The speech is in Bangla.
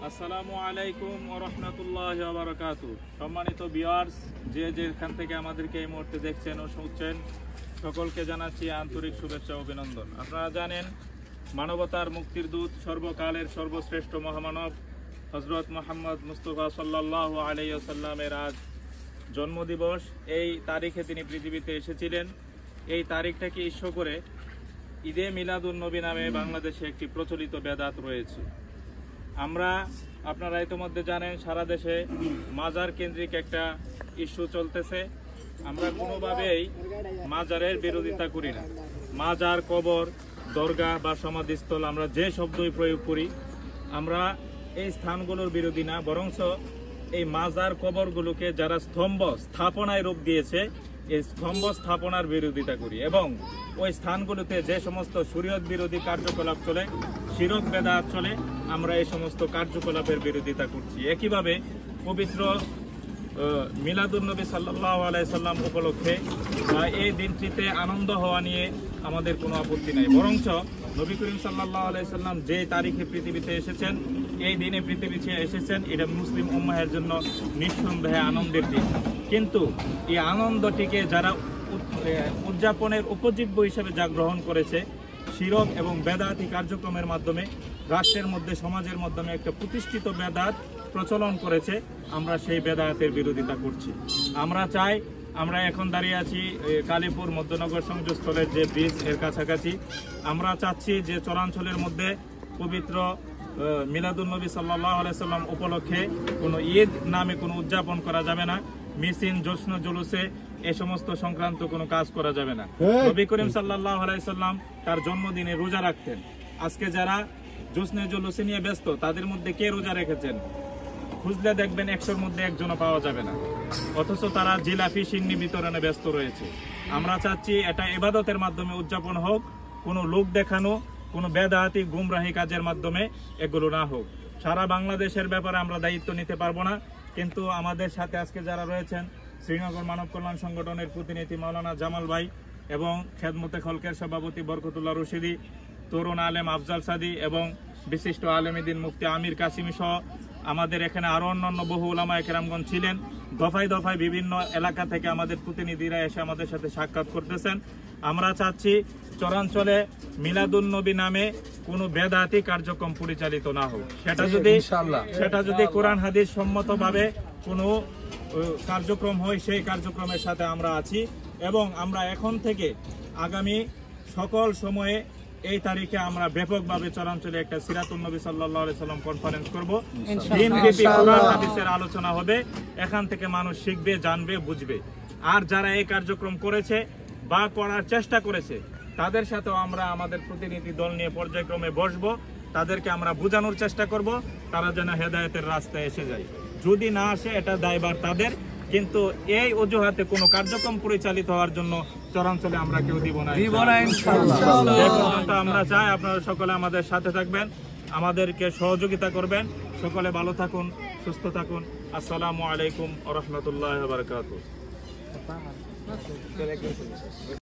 আসসালামু আলাইকুম ওয়া রাহমাতুল্লাহি ওয়া বারাকাতুহু। সম্মানিত ভিউয়ার্স, যে যেখান থেকে আমাদেরকে এই মুহূর্তে দেখছেন ও শুনছেন, সকলকে জানাচ্ছি আন্তরিক শুভেচ্ছা ও অভিনন্দন। আপনারা জানেন, মানবতার মুক্তির দূত, সর্বকালের সর্বশ্রেষ্ঠ মহামানব হযরত মুহাম্মদ মুস্তাফা সাল্লাল্লাহু আলাইহি ওয়াসাল্লামের আজ জন্মদিবস। এই তারিখে তিনি পৃথিবীতে এসেছিলেন। এই তারিখটাকে ইস্যু করে ঈদে মিলাদুন নবী নামে বাংলাদেশে একটি প্রচলিত বেদাত রয়েছে। আপনারা ইতিমধ্যে জানেন, সারা দেশে মাজার কেন্দ্রিক একটা ইস্যু চলতেছে। আমরা কোনোভাবেই মাজারের বিরোধিতা করি না। মাজার, কবর, দরগা বা সমাধিস্থল, আমরা যে শব্দই প্রয়োগ করি, আমরা এই স্থানগুলোর বিরোধী না, বরঞ্চ এই মাজার কবরগুলোকে যারা স্তম্ভ স্থাপনায় রূপ দিয়েছে, এই স্তম্ভ স্থাপনার বিরোধিতা করি এবং ওই স্থানগুলোতে যে সমস্ত শরীয়ত বিরোধী কার্যকলাপ চলে, শিরক বেদাত চলে, আমরা এই সমস্ত কার্যকলাপের বিরোধিতা করছি। একইভাবে পবিত্র মিলাদুন নবী সাল্লাল্লাহু আলাইহি সাল্লাম উপলক্ষে এই দিনটিতে আনন্দ হওয়া নিয়ে আমাদের কোনো আপত্তি নাই, বরঞ্চ নবী করিম সাল্লাল্লাহু আলাইহি সাল্লাম যে তারিখে পৃথিবীতে এসেছেন, এই দিনে পৃথিবীতে এসেছেন, এটা মুসলিম উম্মাহের জন্য নিঃসন্দেহে আনন্দের দিন। কিন্তু এই আনন্দটিকে যারা উদযাপনের উপজীব্য হিসেবে যা গ্রহণ করেছে, শিরক এবং বেদাতি কার্যক্রমের মাধ্যমে রাষ্ট্রের মধ্যে, সমাজের মাধ্যমে একটা প্রতিষ্ঠিত বেদাত প্রচলন করেছে, আমরা সেই বেদাতের বিরোধিতা করছি। আমরা চাই, আমরা এখন দাঁড়িয়ে আছি কালীপুর মধ্যনগর সংযোগস্থলের যে ব্রিজ, এর কাছাকাছি। আমরা চাচ্ছি যে চরাঞ্চলের মধ্যে পবিত্র মিলাদুন নবী সাল্লাল্লাহু আলাইহি সাল্লাম উপলক্ষে কোনো ঈদ নামে কোনো উদযাপন করা যাবে না। মিছিল, জশ্ন, জুলুসে এ সমস্ত সংক্রান্ত কোনো কাজ করা যাবে না। নবী করিম সাল্লাল্লাহু আলাইহি সাল্লাম তার জন্মদিনে রোজা রাখতেন। আজকে যারা জশ্নে জুলুসে নিয়ে ব্যস্ত, তাদের মধ্যে কে রোজা রেখেছেন? খুঁজলে দেখবেন 100-র মধ্যে একজনও পাওয়া যাবে না, অথচ তারা জিলাপি, সিন্নি বিতরণে ব্যস্ত রয়েছে। আমরা চাচ্ছি এটা ইবাদতের মাধ্যমে উদযাপন হোক, কোনো লোক দেখানো, কোনো বেদাতি গুমরাহি কাজের মাধ্যমে এগুলো না হোক। সারা বাংলাদেশের ব্যাপারে আমরা দায়িত্ব নিতে পারবো না, কিন্তু আমাদের সাথে আজকে যারা রয়েছেন, শ্রীনগর মানব কল্যাণ সংগঠনের প্রতিনিধি মাওলানা জামাল ভাই এবং খেদমতে খলকের সভাপতি বরকতুল্লাহ রশিদি, তরুণ আলেম আফজাল সাদি এবং বিশিষ্ট আলেমীদ্দিন মুফতি আমির কাসিমি সহ আমাদের এখানে আরো অন্যান্য বহু উলামায়ে কেরামগণ ছিলেন। দফায় দফায় বিভিন্ন এলাকা থেকে আমাদের প্রতিনিধিরা এসে আমাদের সাথে সাক্ষাৎ করতেছেন। আমরা চাচ্ছি চরাঞ্চলে মিলাদুন নবী নামে কোনো বেদাতি কার্যক্রম পরিচালিত না হোক। সেটা যদি কোরআন হাদিস সম্মতভাবে কোনো কার্যক্রম হয়, সেই কার্যক্রমের সাথে আমরা আছি এবং আমরা এখন থেকে আগামী সকল সময়ে এই তারিখে আমরা ব্যাপকভাবে চরাঞ্চলে একটা সিরাতুন নবী সাল্লাল্লাহু আলাইহি সাল্লাম কনফারেন্স করব। দিনব্যাপী কোরআন হাদিসের আলোচনা হবে। এখান থেকে মানুষ শিখবে, জানবে, বুঝবে। আর যারা এই কার্যক্রম করেছে বা করার চেষ্টা করেছে, তাদের সাথেও আমরা আমাদের প্রতিনিধি দল নিয়ে পর্যায়ক্রমে বসবো। তাদেরকে আমরা বোঝানোর চেষ্টা করব, তারা যেন হেদায়েতের রাস্তায় এসে যায়। যদি না আসে, এটা দায়ভার তাদের, কিন্তু এই অজুহাতে কোনো কার্যক্রম পরিচালিত হওয়ার জন্য চরাঞ্চলে আমরা কেউ দিব না ইনশাআল্লাহ। আমরা চাই আপনারা সকলে আমাদের সাথে থাকবেন, আমাদেরকে সহযোগিতা করবেন। সকলে ভালো থাকুন, সুস্থ থাকুন। আসসালামু আলাইকুম ওয়া রাহমাতুল্লাহি ওয়া বারাকাতুহু।